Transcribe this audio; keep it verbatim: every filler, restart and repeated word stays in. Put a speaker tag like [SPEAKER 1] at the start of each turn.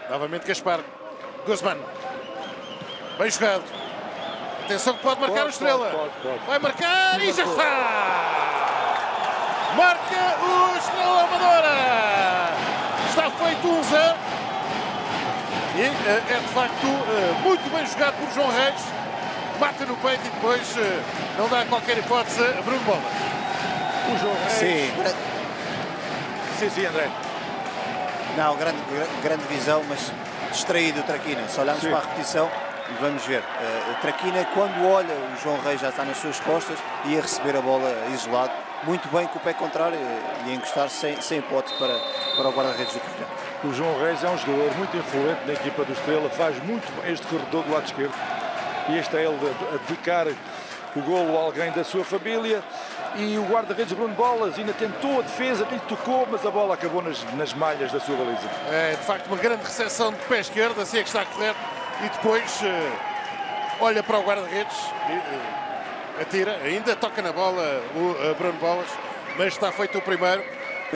[SPEAKER 1] Novamente Gaspar. Guzmán. Bem jogado. Atenção que pode marcar
[SPEAKER 2] Pode,
[SPEAKER 1] o Estrela.
[SPEAKER 2] pode, pode, pode.
[SPEAKER 1] Vai marcar e já está! Marca o Estrela Amadora! Está feito um zero. E uh, é de facto uh, muito bem jogado por João Reis. Mata no peito e depois uh, não dá qualquer hipótese a Bruno Bola.
[SPEAKER 2] O João Reis.
[SPEAKER 3] Sim.
[SPEAKER 2] Sim, sim, André.
[SPEAKER 3] Não, grande, grande visão, mas distraído o Traquina. Se olharmos
[SPEAKER 2] Sim.
[SPEAKER 3] para a repetição, vamos ver. Uh, o Traquina, quando olha, o João Reis já está nas suas costas e a receber a bola isolado. Muito bem com o pé contrário e a encostar sem, sem hipótese para, para o guarda-redes do Covilhã.
[SPEAKER 2] O João Reis é um jogador muito influente na equipa do Estrela, faz muito bem este corredor do lado esquerdo. E este é ele a dedicar o golo a alguém da sua família. E o guarda-redes Bruno Bolas ainda tentou a defesa, lhe tocou, mas a bola acabou nas, nas malhas da sua baliza.
[SPEAKER 1] É de facto uma grande recepção de pé esquerdo, assim é que está correto. E depois uh, olha para o guarda-redes e uh, atira, ainda toca na bola o uh, Bruno Bolas, mas está feito o primeiro.